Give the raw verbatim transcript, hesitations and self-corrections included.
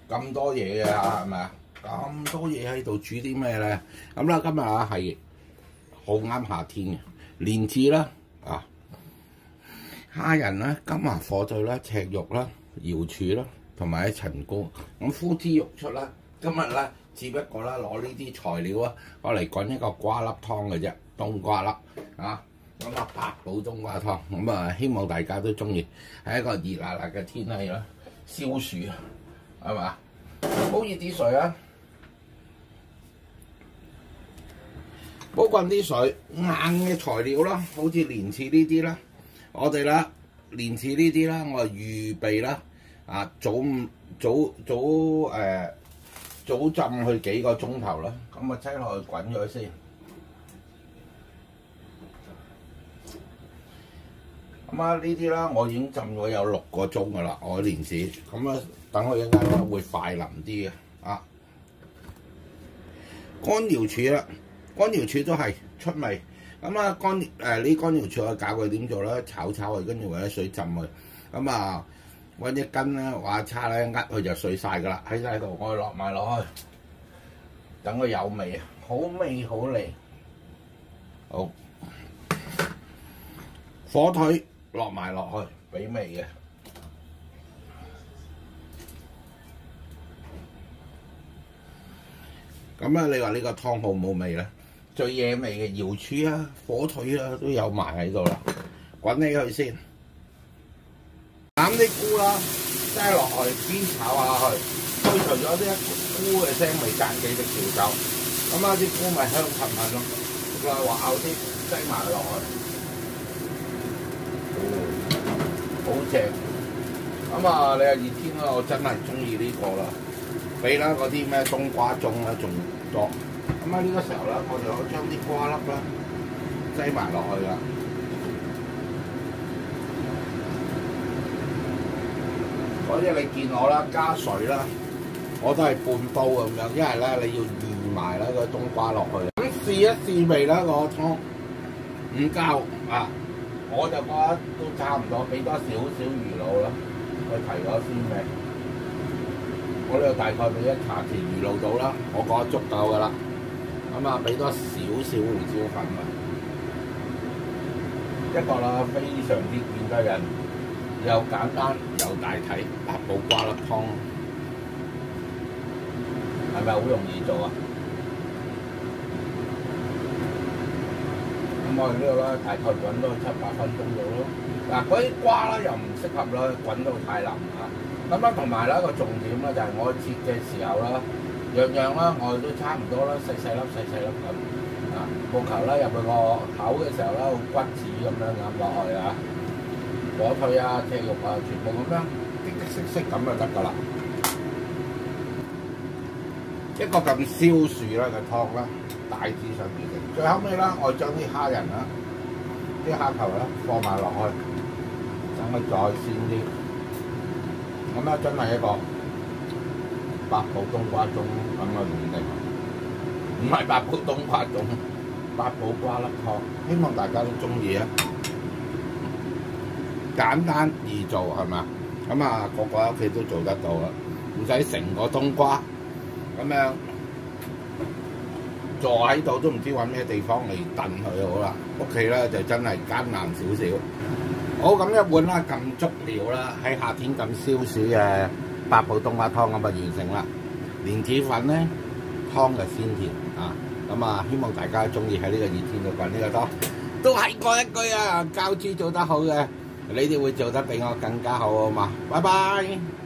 咁多嘢嘅係咪啊？咁多嘢喺度煮啲咩咧？咁啦，今日啊係好啱夏天嘅蓮子啦，啊蝦仁啦、金華火腿啦、赤肉啦、瑤柱啦，同埋啲陳菇。咁呼之欲出啦，今日咧只不過啦攞呢啲材料啊，我嚟滾一個瓜粒湯嘅啫，冬瓜粒啊。咁啊，八寶冬瓜湯，咁啊，希望大家都中意，係一個熱辣辣嘅天氣啦，消暑係嘛？煲熱啲水啊，煲滾啲水，硬嘅材料啦，好似蓮子呢啲啦，我哋啦，蓮子呢啲啦，我係預備啦，啊早早早誒、呃、早浸佢幾個鐘頭啦，咁啊擠落去滾咗先。咁啊，呢啲啦，我已經浸咗有六個鐘噶啦，我蓮子，咁啊，等佢一陣間會快腍啲嘅，啊，乾瑤柱啦，乾瑤柱都係出味，咁啊乾誒呢乾瑤柱我教佢點做啦，炒炒佢，跟住揾啲水浸佢，咁啊揾一羹咧，話叉咧，呃佢就碎晒噶啦，喺晒度，我落埋落去，等佢有味啊，好味好嚟，好，火腿。落埋落去，俾味嘅。咁啊，你話呢個湯好冇味咧？最惹味嘅瑤柱啊、火腿啊都有埋喺度啦。滾起佢先，斬啲菇啦，擠落去，邊炒下去，去除咗啲菇嘅腥味，揀幾隻條酒。咁啊，啲菇咪香噴噴咯。再話咬啲擠埋落去。好正，咁啊！你話熱天啦，我真係中意呢個啦，比啦嗰啲咩冬瓜盅啦仲多。咁啊呢個時候咧，我哋可以將啲瓜粒啦擠埋落去啦。所以你見我啦，加水啦，我都係半煲咁樣，因為咧你要預埋啦個冬瓜落去。咁試一試味啦，個湯唔夠啊！我就覺得都差唔多，俾多少少魚露啦，去提咗鮮味。我呢度大概俾一茶匙魚露到啦，我覺得足夠噶啦。咁啊，俾多少少胡椒粉啊，一個啦，非常之見得人，又簡單又大體，八寶瓜粒湯，係咪好容易做啊？咁我哋呢度咧，大概滾多七八分鐘到咯。嗱，嗰啲瓜咧又唔適合啦，滾到太腍啊。咁啊，同埋咧一個重點咧就係我切嘅時候啦，樣樣啦我哋都差唔多啦，細細粒細細粒咁啊。務求咧入去個口嘅時候咧，好骨子咁樣咬落去啊。火腿啊、赤肉啊，全部咁樣滴滴色色咁就得㗎啦。一個咁消暑啦嘅湯啦，大致上完成。最後尾啦，我將啲蝦仁啦、啲蝦球啦放埋落去，等佢再鮮啲。咁咧真係一個八寶冬瓜盅咁嘅原理，唔係八寶冬瓜盅，八寶瓜粒湯。希望大家都中意啊！簡單易做係咪？咁啊，個個喺屋企都做得到啦，唔使成個冬瓜咁樣。坐喺度都唔知揾咩地方嚟燉佢好啦，屋企咧就真係艱難少少。好，咁一碗啦，咁足料啦，喺夏天咁消暑嘅八寶冬瓜湯咁啊完成啦。蓮子粉咧，湯就鮮甜啊，咁啊希望大家中意喺呢個熱天度滾呢個湯。都係嗰一句啊，教主做得好嘅，你哋會做得比我更加好啊嘛，拜拜。